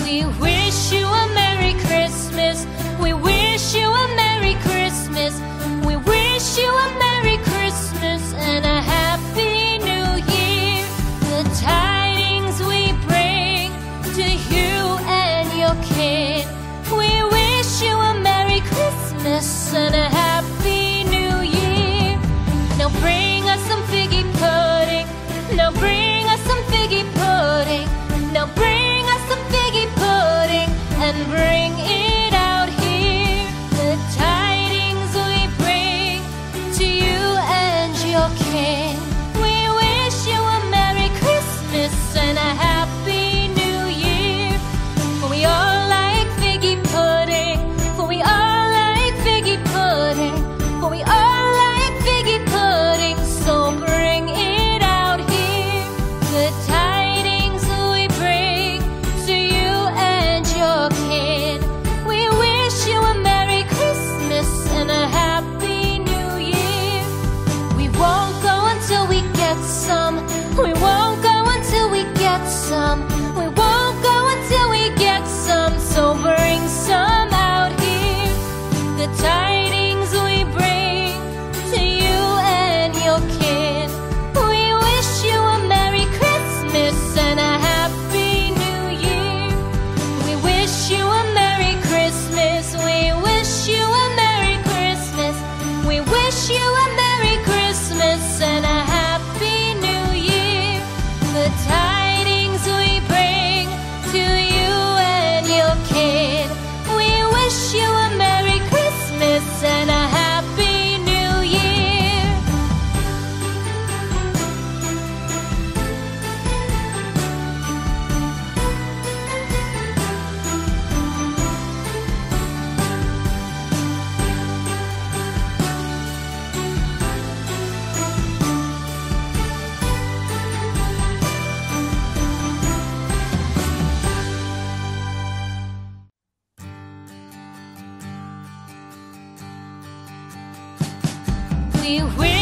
We wish you a Merry Christmas. We wish you a Merry Christmas. We wish you a Merry Christmas and a Happy New Year. The tidings we bring to you and your kid. We wish you a Merry Christmas and a Happy New Year. Now bring us some figgy pudding. Now bring us some figgy pudding. Now bring us some figgy pudding and bring it out here. The tidings we bring to you and your king. We wish you a Merry Christmas and a Happy New Year. For we all like figgy pudding. For we all like figgy pudding. For we all like figgy pudding. So bring it out here. The tidings we bring to you and your kid. We wish you a Merry Christmas and a Happy New Year. We won't go until we get some. We won't go until we get some. We won't go until we get some. So bring some out here. The tidings we bring to you and your kid. We wish you a Merry Christmas and a Happy New Year. We wish you a Merry Christmas. We wish you a Merry Christmas. We wish you a Merry Christmas and a Happy New Year. The tidings we bring to you and your kid. We wish you a Merry Christmas and a Happy New Year. We wish